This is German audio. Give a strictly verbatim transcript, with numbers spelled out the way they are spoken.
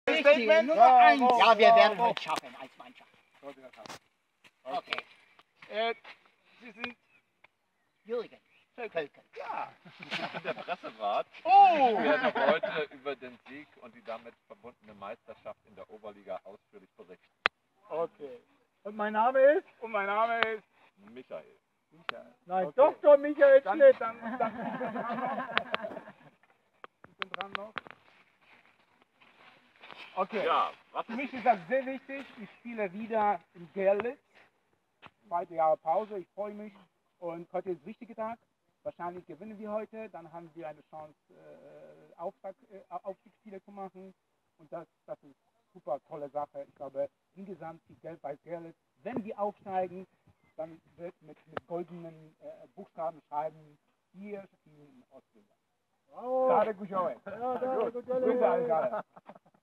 Statement? Nummer eins. Ja, wir werden es schaffen als Mannschaft. Okay. Äh, Sie sind Jürgen Völkel. ja. Ich bin der Pressewart. Oh! Ich werde heute über den Sieg und die damit verbundene Meisterschaft in der Oberliga ausführlich berichten. Okay. Und mein Name ist? Und mein Name ist Michael. Michael. Nein, Okay. Doktor Michael Dann, Schmidt. dann, dann, ich bin dran noch. Ich bin dran noch. Okay. Ja, was Für ist mich ist das sehr wichtig. Ich spiele wieder in Gerlitz. Zweite Jahre Pause. Ich freue mich. Und heute ist ein wichtiger Tag. Wahrscheinlich gewinnen wir heute. Dann haben wir eine Chance, äh, Auftrag, äh, Aufstiegsspiele zu machen. Und das, das ist eine super tolle Sache. Ich glaube, insgesamt die Gelb-Weiß Gerlitz, wenn wir aufsteigen, dann wird mit, mit goldenen äh, Buchstaben schreiben, wir spielen in Ostbilder. Bravo. Gerade gut, Ja, da, Gut. gut, Grüße alle.